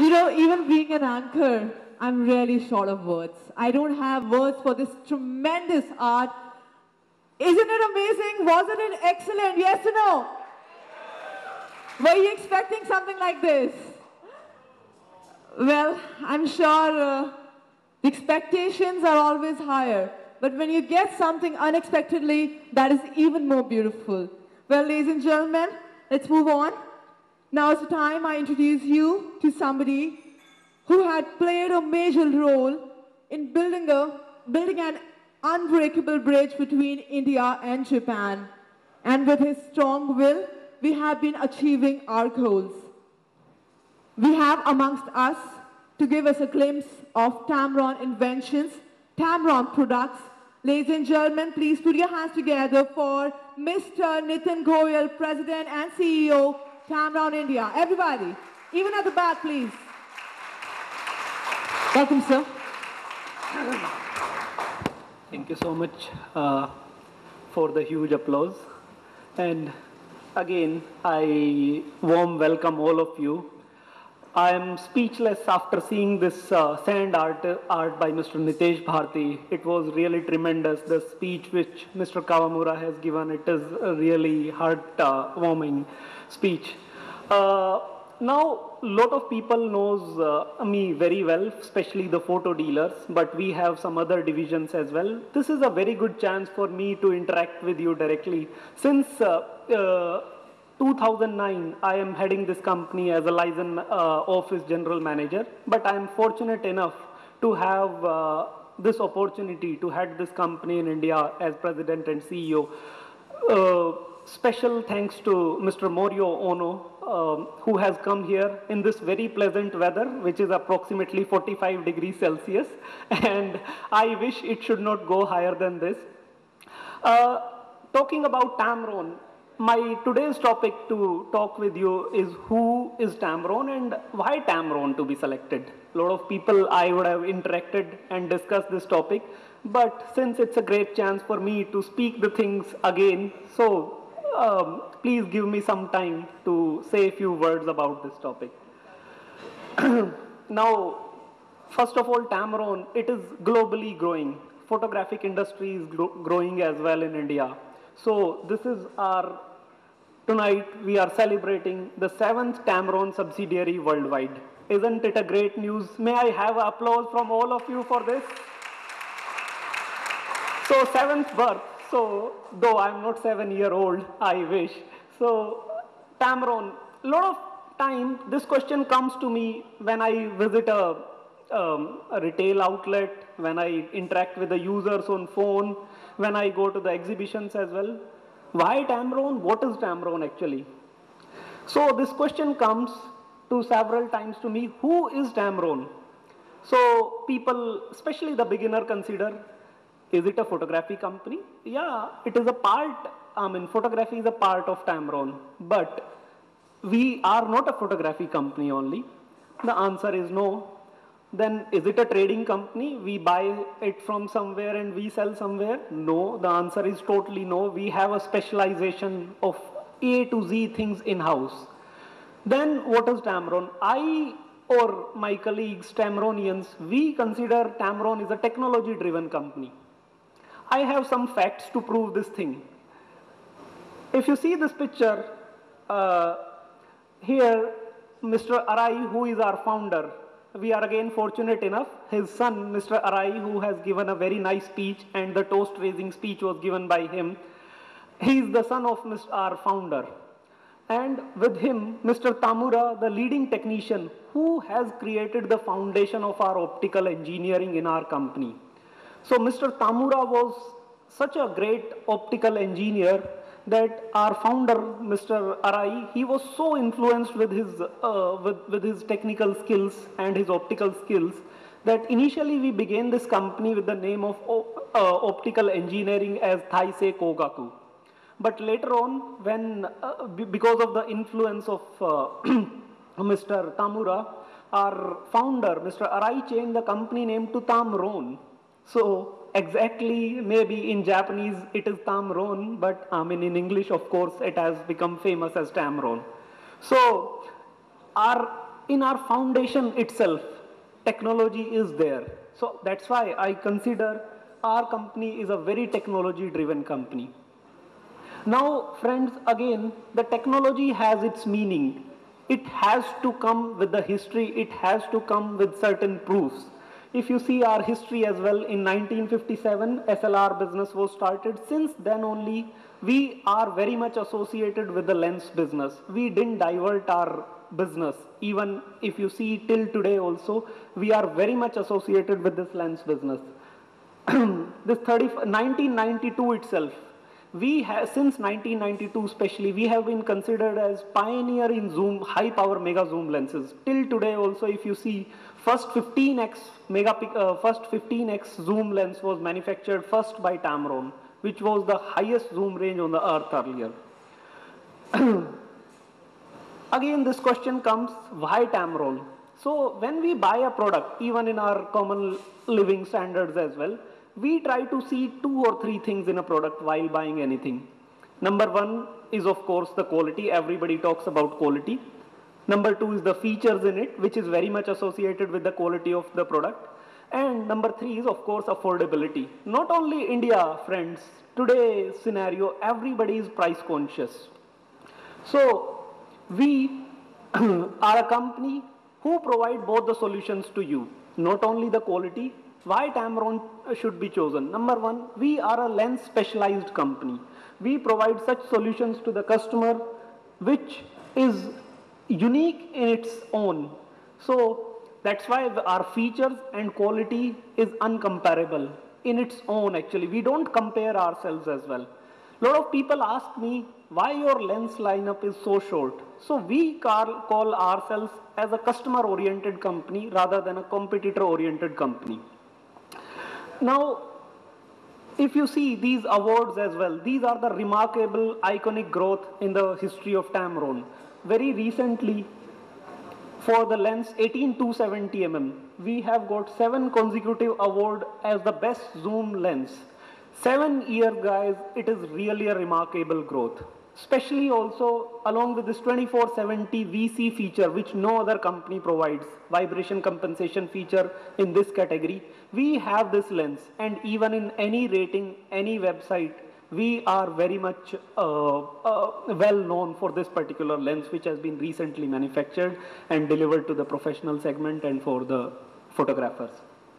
You know, even being an anchor, I'm really short of words. I don't have words for this tremendous art. Isn't it amazing? Wasn't it excellent? Yes or no? Were you expecting something like this? Well, I'm sure the expectations are always higher. But when you get something unexpectedly, that is even more beautiful. Well, ladies and gentlemen, let's move on. Now it's the time I introduce you to somebody who had played a major role in building an unbreakable bridge between India and Japan. And with his strong will, we have been achieving our goals. We have amongst us to give us a glimpse of Tamron inventions, Tamron products. Ladies and gentlemen, please put your hands together for Mr. Nitin Goyal, President and CEO, Tamron India. Everybody, even at the back, please. Welcome, sir. Thank you so much for the huge applause. And again, I warm welcome all of you. I am speechless after seeing this sand art by Mr. Nitesh Bharti. It was really tremendous. The speech which Mr. Kawamura has given, it is a really heart-warming speech. Now, a lot of people knows me very well, especially the photo dealers, but we have some other divisions as well. This is a very good chance for me to interact with you directly. Since 2009, I am heading this company as a license office general manager, but I am fortunate enough to have this opportunity to head this company in India as president and CEO. Special thanks to Mr. Morio Ono, who has come here in this very pleasant weather, which is approximately 45 degrees Celsius, and I wish it should not go higher than this. Talking about Tamron, my today's topic to talk with you is who is Tamron and why Tamron to be selected. A lot of people I would have interacted and discussed this topic, but since it's a great chance for me to speak the things again, so please give me some time to say a few words about this topic. Now, first of all, Tamron, it is globally growing. Photographic industry is growing as well in India. So this is tonight we are celebrating the 7th Tamron subsidiary worldwide. Isn't it a great news? May I have applause from all of you for this? So 7th birth. So though I'm not 7-year-old, I wish. So Tamron, a lot of time this question comes to me when I visit a retail outlet, when I interact with the users on phone, when I go to the exhibitions as well. Why Tamron? What is Tamron actually? So this question comes to several times to me, who is Tamron? So people, especially the beginner, consider, is it a photography company? Yeah, it is a part, photography is a part of Tamron, but we are not a photography company only. The answer is no. Then is it a trading company? We buy it from somewhere and we sell somewhere? No, the answer is totally no. We have a specialization of A to Z things in-house. Then what is Tamron? I or my colleagues, Tamronians, we consider Tamron is a technology-driven company. I have some facts to prove this thing. If you see this picture, here, Mr. Arai, who is our founder, we are again fortunate enough, his son, Mr. Arai, who has given a very nice speech, and the toast raising speech was given by him. He is the son of our founder. And with him, Mr. Tamura, the leading technician, who has created the foundation of our optical engineering in our company. So Mr. Tamura was such a great optical engineer that our founder, Mr. Arai, he was so influenced with his technical skills and his optical skills that initially we began this company with the name of optical engineering as Taisei Kogaku. But later on, when because of the influence of Mr. Tamura, our founder, Mr. Arai, changed the company name to Tamron. So exactly, maybe in Japanese it is Tamron, but in English, of course, it has become famous as Tamron. So our in our foundation itself, technology is there. So that's why I consider our company is a very technology-driven company. Now, friends, again, the technology has its meaning. It has to come with the history. It has to come with certain proofs. If you see our history as well, in 1957, SLR business was started. Since then only, we are very much associated with the lens business. We didn't divert our business. Even if you see till today also, we are very much associated with this lens business. This 1992 itself, we have, since 1992 especially, we have been considered as pioneer in zoom, high power mega zoom lenses. Till today also, if you see, first 15x zoom lens was manufactured first by Tamron, which was the highest zoom range on the earth earlier. Again, this question comes, why Tamron? So when we buy a product, even in our common living standards as well, we try to see 2 or 3 things in a product while buying anything. Number 1 is, of course, the quality. Everybody talks about quality. Number 2 is the features in it, which is very much associated with the quality of the product. And number 3 is, of course, affordability. Not only India, friends, today's scenario, everybody is price conscious. So we are a company who provide both the solutions to you, not only the quality. Why Tamron should be chosen? Number 1, we are a lens specialized company. We provide such solutions to the customer which is unique in its own. So that's why our features and quality is uncomparable in its own actually. We don't compare ourselves as well. A lot of people ask me why your lens lineup is so short. So we call ourselves as a customer oriented company rather than a competitor oriented company. Now, if you see these awards as well, these are the remarkable iconic growth in the history of Tamron. Very recently, for the lens 18-270mm, we have got 7 consecutive awards as the best zoom lens. 7 years, guys, it is really a remarkable growth. Especially also along with this 2470 VC feature, which no other company provides, vibration compensation feature in this category. We have this lens, and even in any rating, any website, we are very much well known for this particular lens, which has been recently manufactured and delivered to the professional segment and for the photographers.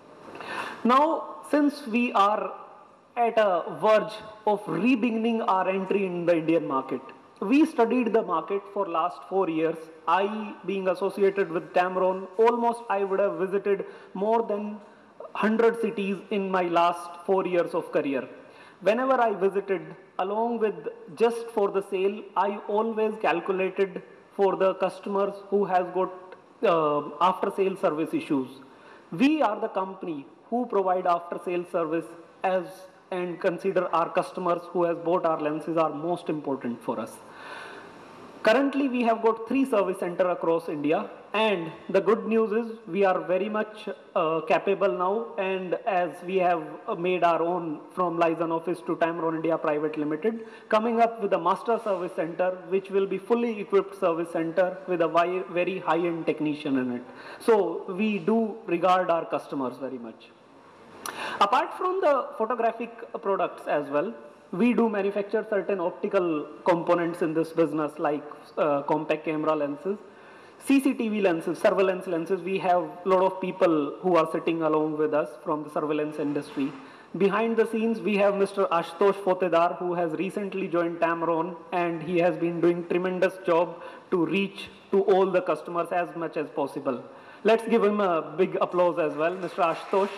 Now, since we are at a verge of re-beginning our entry in the Indian market, we studied the market for last 4 years. I, being associated with Tamron, almost I would have visited more than 100 cities in my last 4 years of career. Whenever I visited, along with just for the sale, I always calculated for the customers who has got after sale service issues. We are the company who provide after sale service and consider our customers who has bought our lenses are most important for us. Currently, we have got 3 service centers across India, and the good news is we are very much capable now, and as we have made our own from Liaison Office to Tamron India Private Limited, coming up with a master service center, which will be fully equipped service center with a very high-end technician in it. So we do regard our customers very much. Apart from the photographic products as well, we do manufacture certain optical components in this business like compact camera lenses, CCTV lenses, surveillance lenses. We have a lot of people who are sitting along with us from the surveillance industry. Behind the scenes, we have Mr. Ashutosh Potedar, who has recently joined Tamron, and he has been doing tremendous job to reach to all the customers as much as possible. Let's give him a big applause as well, Mr. Ashutosh.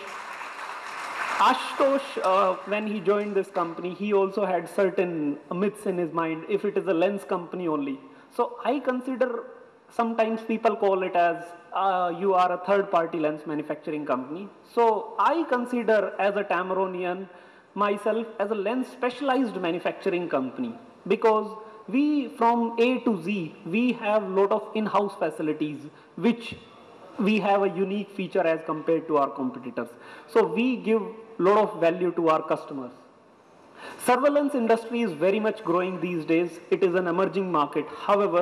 Ashutosh, when he joined this company, he also had certain myths in his mind, if it is a lens company only. So I consider, sometimes people call it as, you are a third-party lens manufacturing company. So I consider as a Tamronian myself as a lens specialized manufacturing company, because we, from A to Z, we have a lot of in-house facilities, which we have a unique feature as compared to our competitors. So we give a lot of value to our customers. Surveillance industry is very much growing these days. It is an emerging market. However,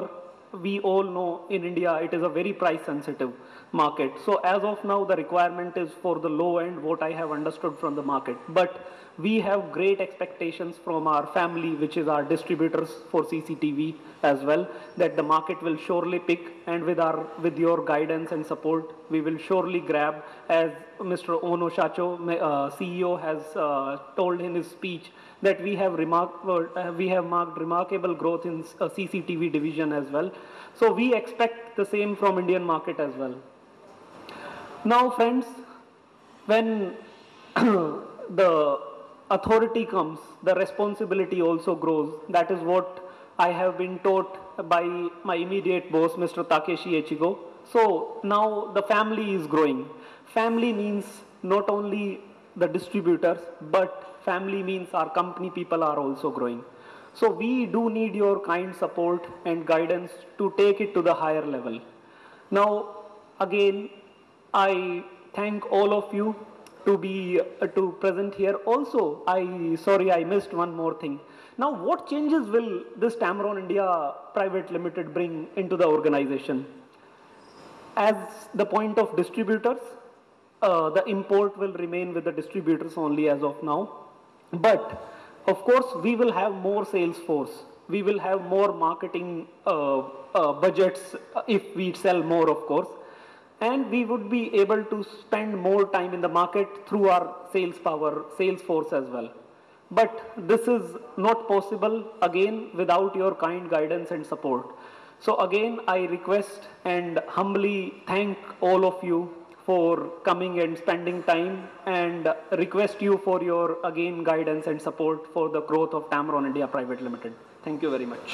we all know in India, it is a very price sensitive market. So as of now, the requirement is for the low end, what I have understood from the market. But we have great expectations from our family, which is our distributors for CCTV as well, that the market will surely pick, and with your guidance and support, we will surely grab, as Mr. Ono Shacho, CEO, has told in his speech, that we have marked remarkable growth in CCTV division as well. So we expect the same from Indian market as well. Now, friends, when the authority comes, the responsibility also grows. That is what I have been taught by my immediate boss, Mr. Takeshi Echigo. So now the family is growing. Family means not only the distributors, but family means our company people are also growing. So we do need your kind support and guidance to take it to the higher level. Now, again, I thank all of you to present here. Also, I missed one more thing. Now, what changes will this Tamron India Private Limited bring into the organization? As the point of distributors, the import will remain with the distributors only as of now. But of course, we will have more sales force. We will have more marketing budgets if we sell more, of course. And we would be able to spend more time in the market through our sales power, sales force as well. But this is not possible, again, without your kind guidance and support. So again, I request and humbly thank all of you for coming and spending time, and request you for your, again, guidance and support for the growth of Tamron India Private Limited. Thank you very much.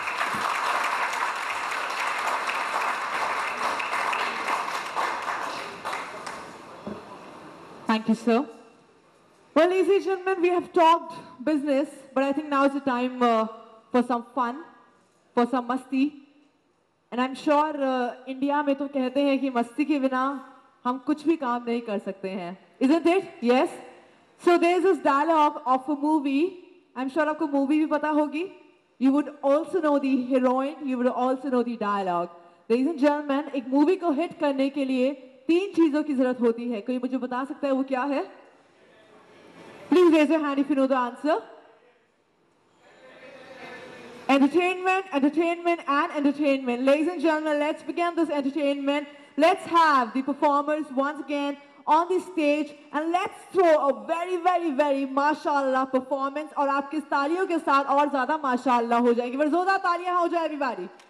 Thank you, sir. Well, ladies and gentlemen, we have talked business, but I think now is the time for some fun, for some masti. And I'm sure India में तो कहते हैं कि मस्ती के बिना हम कुछ भी काम नहीं कर सकते हैं. Isn't it? Yes. So there's this dialogue of a movie. I'm sure आपको movie भी पता होगी. You would also know the heroine. You would also know the dialogue. Ladies and gentlemen, एक movie को hit करने के लिए 3 चीजों की जरूरत होती है. कोई मुझे बता सकता है वो क्या है? Please raise your hand if you know the answer. Entertainment, entertainment, and entertainment. Ladies and gentlemen, let's begin this entertainment. Let's have the performers once again on the stage, and let's throw a very, very, very mashallah performance. और आपकी तालियों के साथ और ज़्यादा mashallah हो जाएगी. जोरदार तालियां हो जाए everybody.